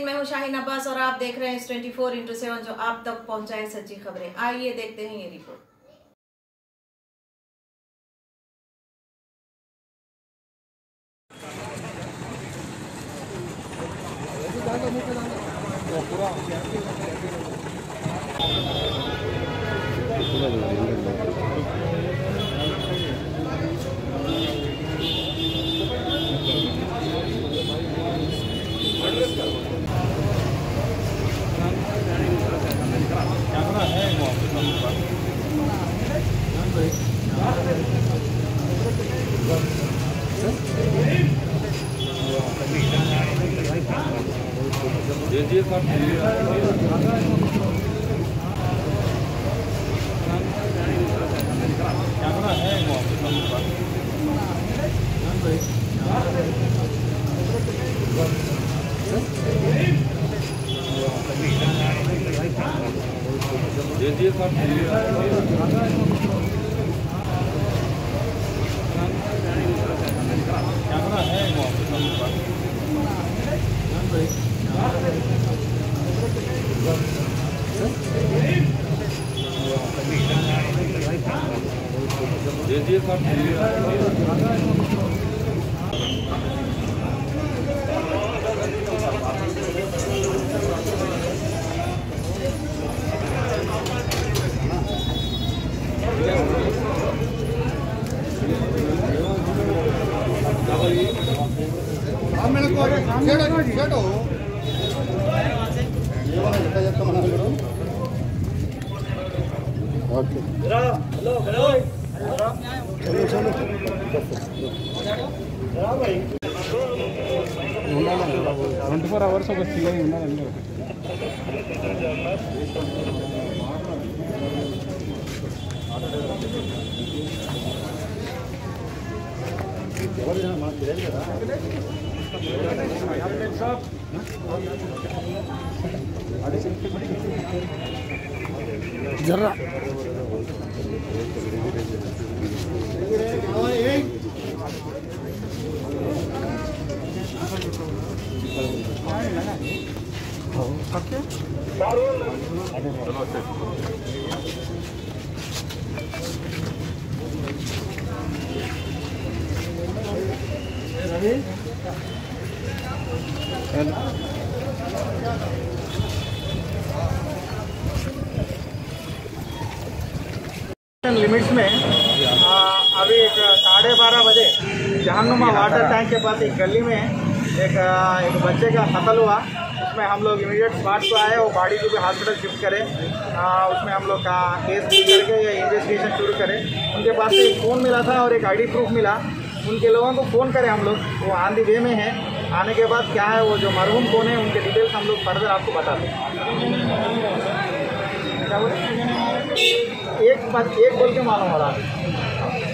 नाज़रीन, मैं हूं शाहीन अब्बास और आप देख रहे हैं 24x7 जो आप तक पहुंचाए सच्ची खबरें। आइए देखते हैं ये रिपोर्ट। ట్వంటీ 4 అవర్స్ ఒక సీఐ ఉన్నారండి. ఎవరైనా మాకు తెలియదు కదా జర్రా लिमिट्स में अभी 12:30 बजे जहानुमा वाटर टैंक के पास एक गली में एक बच्चे का कत्ल हुआ। उसमें हम लोग इमीडिएट स्पॉट को आए और बॉडी को भी हॉस्पिटल शिफ्ट करें। उसमें हम लोग का केस करके या इन्वेस्टिगेशन शुरू करें। उनके पास से एक फ़ोन मिला था और एक आईडी प्रूफ मिला। उनके लोगों को फ़ोन करें हम लोग, वो ऑन दी वे में है। आने के बाद क्या है वो जो मरहूम कौन है उनके डिटेल्स हम लोग फर्दर आपको बताते हैं। क्या बोले एक बोल के मालूम हो रहा है।